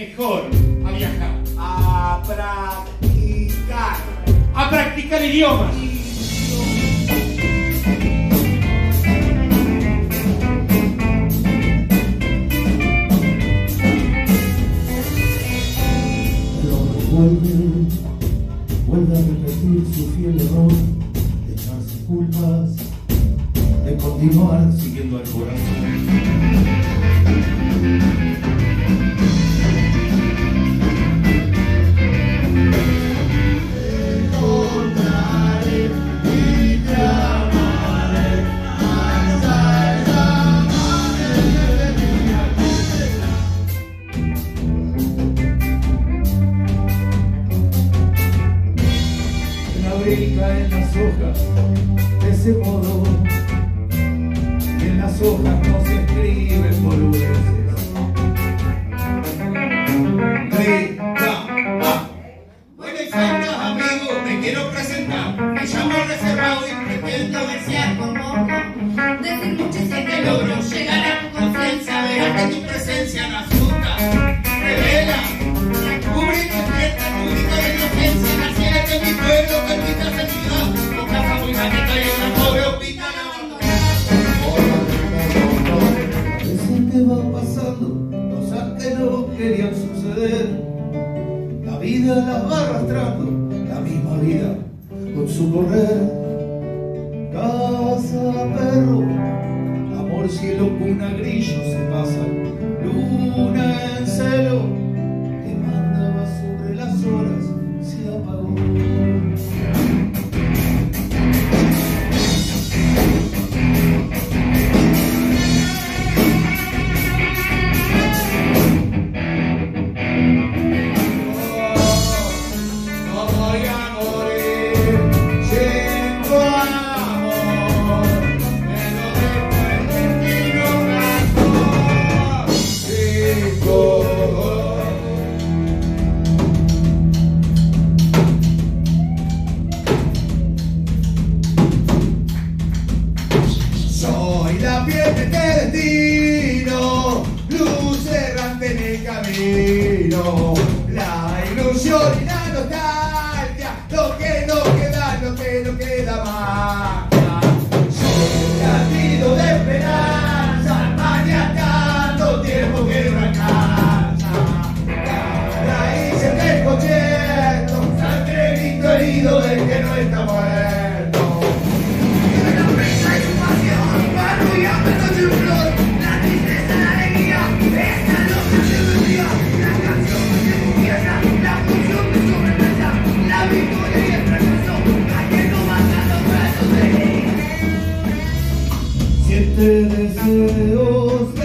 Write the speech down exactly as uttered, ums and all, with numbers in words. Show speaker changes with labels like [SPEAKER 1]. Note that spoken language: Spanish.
[SPEAKER 1] mejor a viajar.
[SPEAKER 2] A practicar.
[SPEAKER 1] A practicar idiomas.
[SPEAKER 3] Vuelve, vuelve a repetir su fiel error de echarse culpas, de continuar siguiendo al corazón. Te encontraré y te amaré hasta el amanecer de mi vida. En las hojas, de ese modo, y en las hojas no se escriben boludeces.
[SPEAKER 2] Rica, ah. Buenas tardes, amigos, me quiero presentar. Me llamo Reservado y pretendo desear con vos. Decir mucho y sé que logro llegar a tu conciencia. Verás que tu presencia me asusta, revela, cubrir tu fiesta, tu grito de inocencia. Nací de mi pueblo, que mi casa ciudad, con casa muy maqueta y una pobre hospital abandonado.
[SPEAKER 3] A veces te van pasando cosas que no querían suceder. La vida las va arrastrando, la misma vida con su correr. Casa, perro, amor, cielo, cuna, grillo se pasan. Luna en celo, te mandaba sobre las horas, se apagó. Soy la piel de este destino, luz errante en el camino, la ilusión y la nostalgia, lo que no queda, lo que no queda más. Soy latido de esperanza, maniatando tiempo que no alcanza. Raíces desconcierto, sangre grito herido del que no está muerto. Siete deseos